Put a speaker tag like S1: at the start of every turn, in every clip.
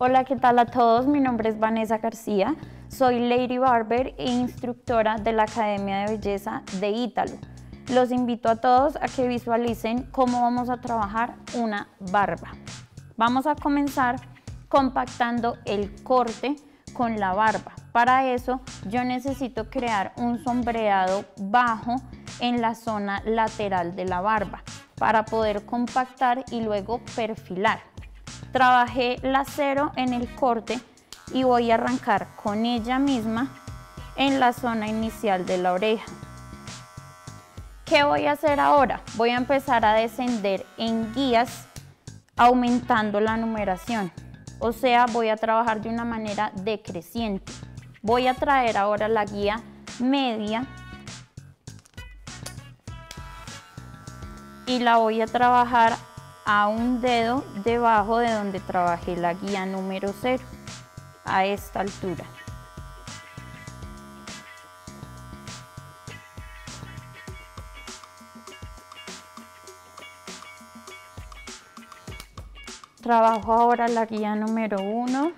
S1: Hola, ¿qué tal a todos? Mi nombre es Vanessa García, soy Lady Barber e instructora de la Academia de Belleza de Ítalo. Los invito a todos a que visualicen cómo vamos a trabajar una barba. Vamos a comenzar compactando el corte con la barba. Para eso yo necesito crear un sombreado bajo en la zona lateral de la barba para poder compactar y luego perfilar. Trabajé la cero en el corte y voy a arrancar con ella misma en la zona inicial de la oreja. ¿Qué voy a hacer ahora? Voy a empezar a descender en guías aumentando la numeración. O sea, voy a trabajar de una manera decreciente. Voy a traer ahora la guía media y la voy a trabajar a un dedo debajo de donde trabajé la guía número 0, a esta altura. Trabajo ahora la guía número 1.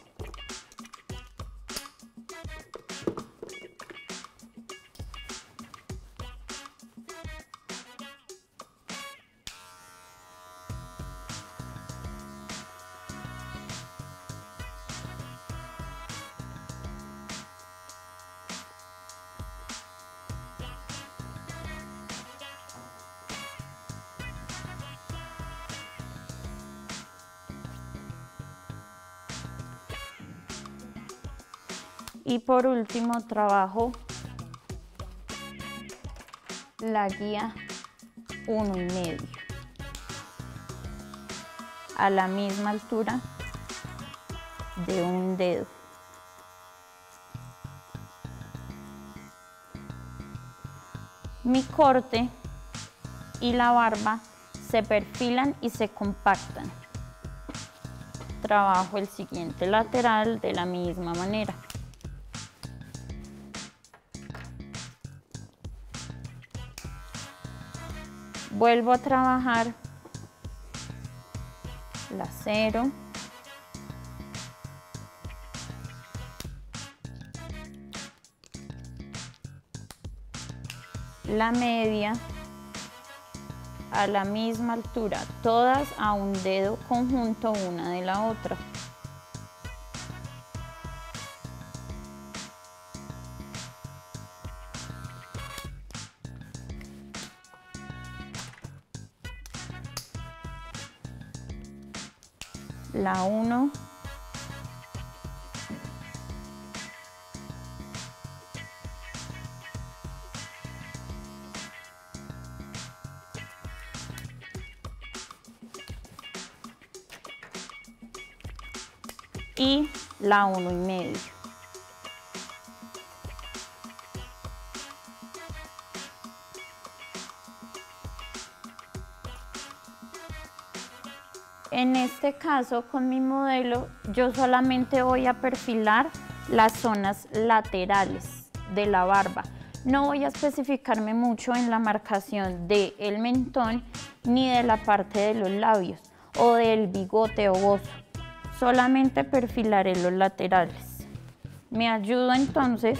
S1: Y por último trabajo la guía 1,5 a la misma altura de un dedo. Mi corte y la barba se perfilan y se compactan. Trabajo el siguiente lateral de la misma manera. Vuelvo a trabajar la 0, la media a la misma altura, todas a un dedo conjunto una de la otra. La 1, y la 1,5. En este caso, con mi modelo, yo solamente voy a perfilar las zonas laterales de la barba. No voy a especificarme mucho en la marcación del mentón ni de la parte de los labios o del bigote o bozo. Solamente perfilaré los laterales. Me ayudo entonces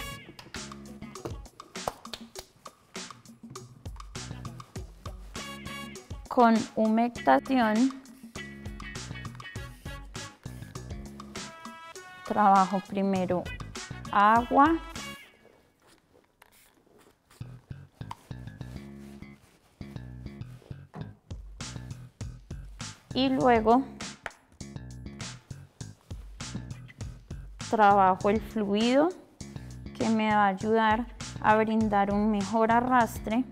S1: con humectación. Trabajo primero agua y luego trabajo el fluido que me va a ayudar a brindar un mejor arrastre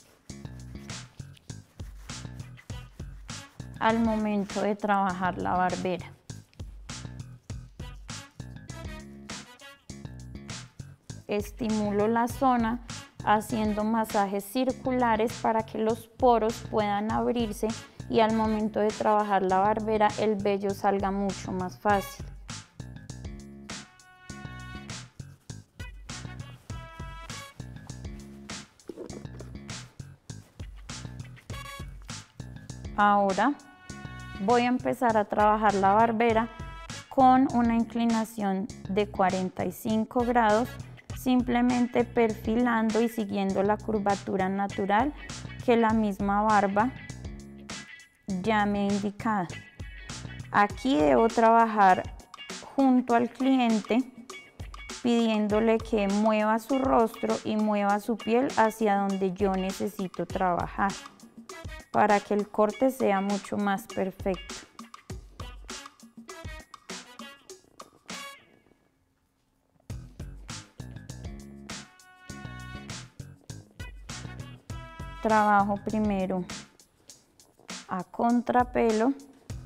S1: al momento de trabajar la barbera. Estimulo la zona haciendo masajes circulares para que los poros puedan abrirse y al momento de trabajar la barbera el vello salga mucho más fácil. Ahora voy a empezar a trabajar la barbera con una inclinación de 45 grados, simplemente perfilando y siguiendo la curvatura natural que la misma barba ya me ha indicado. Aquí debo trabajar junto al cliente, pidiéndole que mueva su rostro y mueva su piel hacia donde yo necesito trabajar para que el corte sea mucho más perfecto. Trabajo primero a contrapelo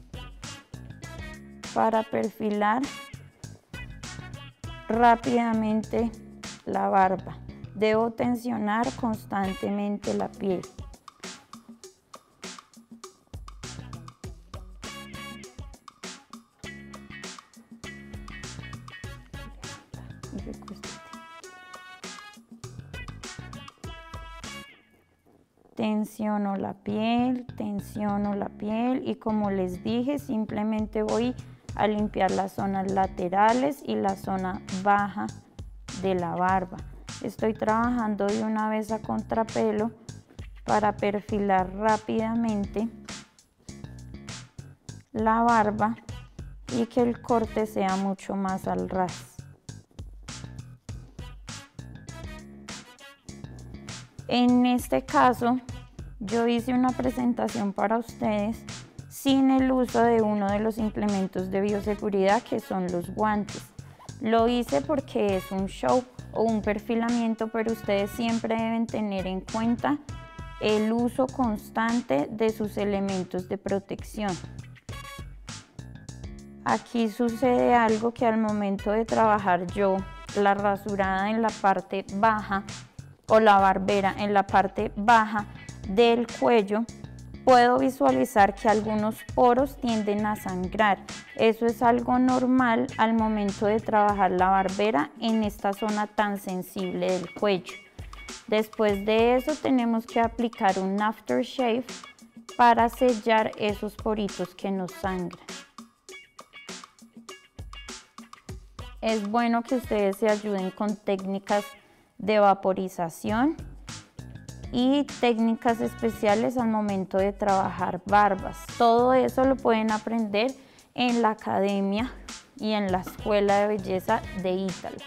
S1: para perfilar rápidamente la barba. Debo tensionar constantemente la piel. Tensiono la piel y como les dije, simplemente voy a limpiar las zonas laterales y la zona baja de la barba. Estoy trabajando de una vez a contrapelo para perfilar rápidamente la barba y que el corte sea mucho más al ras. En este caso, yo hice una presentación para ustedes sin el uso de uno de los implementos de bioseguridad que son los guantes. Lo hice porque es un show o un perfilamiento, pero ustedes siempre deben tener en cuenta el uso constante de sus elementos de protección. Aquí sucede algo que al momento de trabajar yo la rasurada en la parte baja o la barbera en la parte baja del cuello, puedo visualizar que algunos poros tienden a sangrar. Eso es algo normal al momento de trabajar la barbera en esta zona tan sensible del cuello. Después de eso tenemos que aplicar un aftershave para sellar esos poritos que nos sangran. Es bueno que ustedes se ayuden con técnicas de vaporización y técnicas especiales al momento de trabajar barbas. Todo eso lo pueden aprender en la academia y en la escuela de belleza de Ítalo.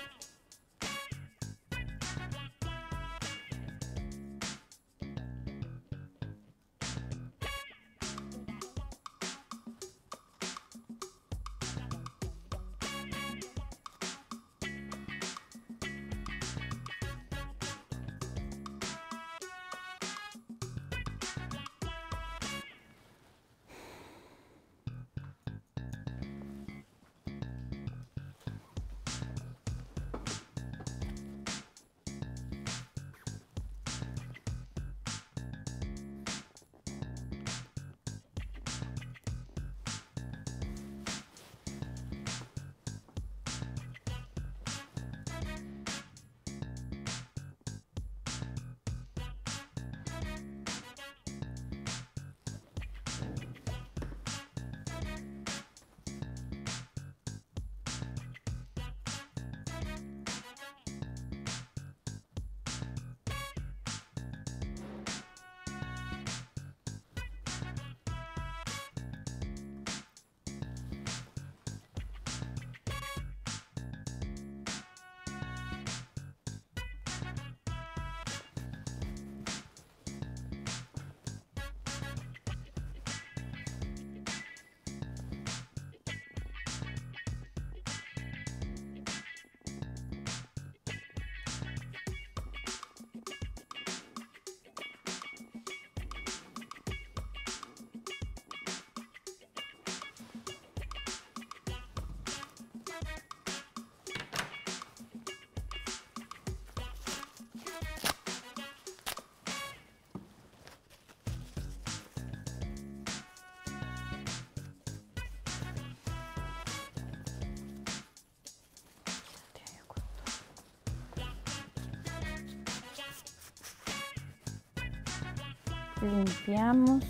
S1: Limpiamos.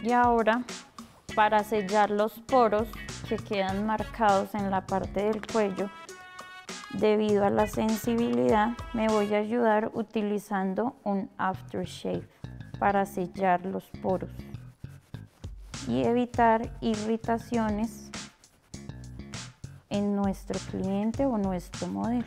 S1: Y ahora, para sellar los poros que quedan marcados en la parte del cuello, debido a la sensibilidad, me voy a ayudar utilizando un aftershave para sellar los poros y evitar irritaciones en nuestro cliente o nuestro modelo.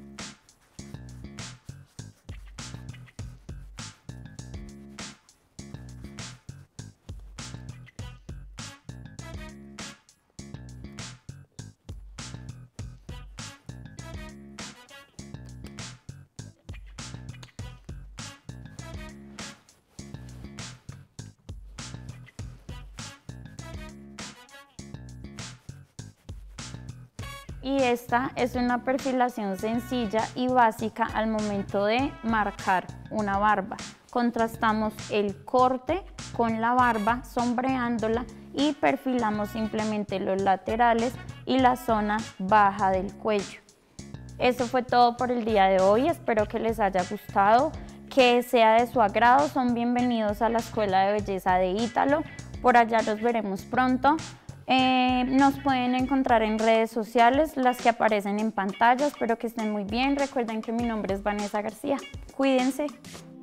S1: Y esta es una perfilación sencilla y básica al momento de marcar una barba. Contrastamos el corte con la barba, sombreándola, y perfilamos simplemente los laterales y la zona baja del cuello. Eso fue todo por el día de hoy, espero que les haya gustado, que sea de su agrado. Son bienvenidos a la Escuela de Belleza de Ítalo, por allá los veremos pronto. Nos pueden encontrar en redes sociales, las que aparecen en pantalla. Espero que estén muy bien. Recuerden que mi nombre es Vanessa García. Cuídense.